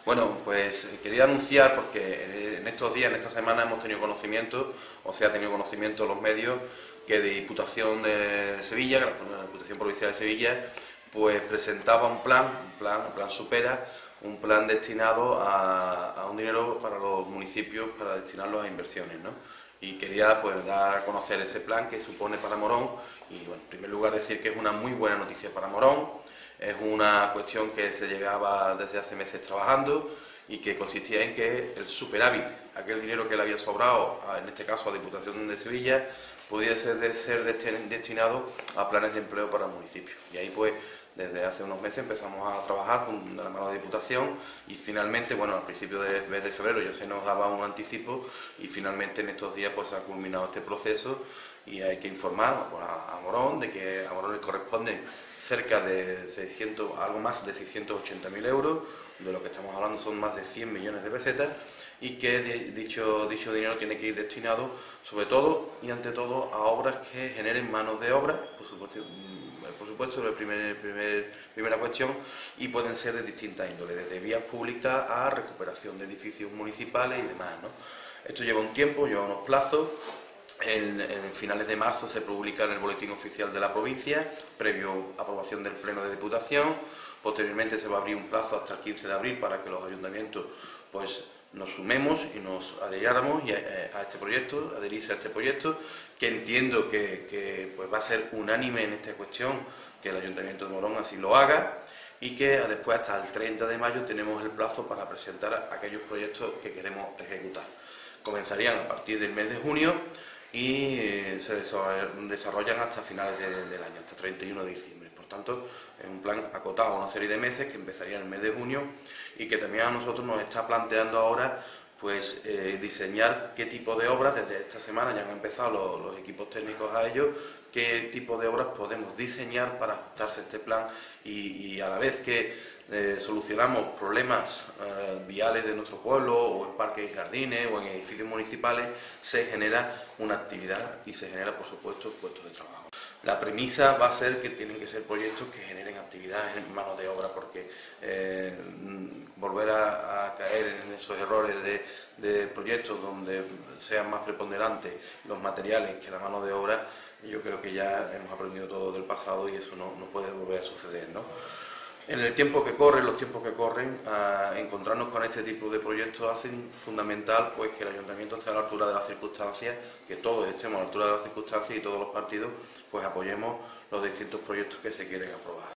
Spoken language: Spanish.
Bueno, pues quería anunciar, porque en estos días, en esta semana hemos tenido conocimiento, o sea, ha tenido conocimiento los medios, que de Diputación de Sevilla, la Diputación Provincial de Sevilla, pues presentaba un plan Supera, un plan destinado a un dinero para los municipios, para destinarlo a inversiones, ¿no? Y quería pues dar a conocer ese plan que supone para Morón y, bueno, en primer lugar decir que es una muy buena noticia para Morón. Es una cuestión que se llevaba desde hace meses trabajando y que consistía en que el superávit, aquel dinero que le había sobrado, en este caso a Diputación de Sevilla, podía ser destinado a planes de empleo para el municipio. Y ahí pues desde hace unos meses empezamos a trabajar de la mano de Diputación y finalmente, bueno, al principio del mes de febrero ya se nos daba un anticipo y finalmente en estos días pues ha culminado este proceso y hay que informar a Morón de que a Morón le corresponden cerca de 600, algo más de 680.000 euros, de lo que estamos hablando son más de 100 millones de pesetas, y que dicho dinero tiene que ir destinado sobre todo y ante todo a obras que generen manos de obra, por supuesto, la primera cuestión, y pueden ser de distintas índoles, desde vías públicas a recuperación de edificios municipales y demás, ¿no? Esto lleva un tiempo, lleva unos plazos. En finales de marzo se publica en el Boletín Oficial de la provincia, previo aprobación del Pleno de Diputación. Posteriormente se va a abrir un plazo hasta el 15 de abril para que los ayuntamientos pues nos sumemos y nos adheramos a este proyecto, adherirse a este proyecto, que entiendo que pues va a ser unánime en esta cuestión, que el Ayuntamiento de Morón así lo haga, y que después hasta el 30 de mayo tenemos el plazo para presentar aquellos proyectos que queremos ejecutar. Comenzarían a partir del mes de junio y se desarrollan hasta finales del año, hasta 31 de diciembre. Por tanto, es un plan acotado a una serie de meses que empezaría en el mes de junio y que también a nosotros nos está planteando ahora pues diseñar qué tipo de obras. Desde esta semana ya han empezado los equipos técnicos a ello, qué tipo de obras podemos diseñar para ajustarse a este plan y a la vez que solucionamos problemas viales de nuestro pueblo o en parques y jardines o en edificios municipales, se genera una actividad y se genera, por supuesto, puestos de trabajo. La premisa va a ser que tienen que ser proyectos que generen actividades en manos de obra, porque volver a caer en esos errores de proyectos donde sean más preponderantes los materiales que la mano de obra, yo creo que ya hemos aprendido todo del pasado y eso no puede volver a suceder, ¿no? En el tiempo que corre, los tiempos que corren, encontrarnos con este tipo de proyectos hacen fundamental pues que el ayuntamiento esté a la altura de las circunstancias, que todos estemos a la altura de las circunstancias y todos los partidos pues apoyemos los distintos proyectos que se quieren aprobar.